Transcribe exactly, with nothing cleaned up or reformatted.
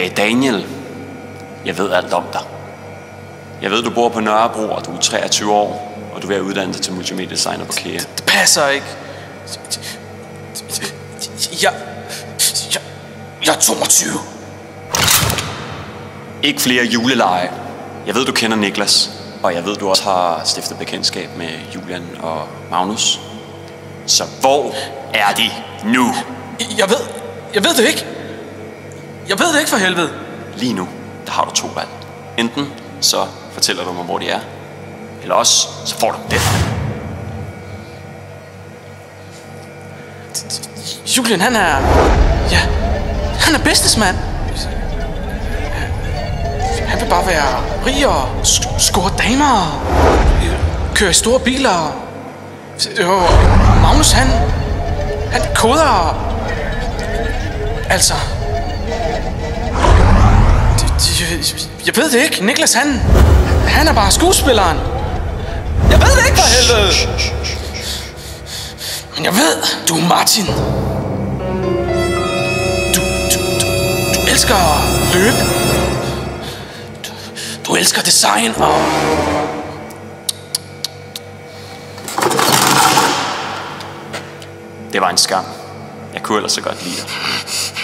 Hey Daniel, jeg ved alt om dig. Jeg ved, du bor på Nørrebro, og du er treogtyve år, og du er ved at uddanne dig til multimediedesigner på Kea. Det passer ikke. Jeg... Jeg... Jeg er toogtyve. Ikke flere juleleje. Jeg ved, du kender Niklas, og jeg ved, du også har stiftet bekendtskab med Julian og Magnus. Så hvor er de nu? Jeg ved... Jeg ved det ikke. Jeg ved det ikke for helvede. Lige nu, der har du to valg. Enten så fortæller du mig, hvor de er, eller også så får du det. Julian, han er... Ja, han er businessman. Han vil bare være rig og sk- score damer og køre i store biler. Og Magnus, han... Han koder... Altså... Jeg ved det ikke. Niklas, han... Han er bare skuespilleren. Jeg ved det ikke for helvede. Men jeg ved, du er Martin. Du, du, du, du elsker at løbe. Du, du elsker design og... Det var en skam. Jeg kunne ellers så godt lide dig.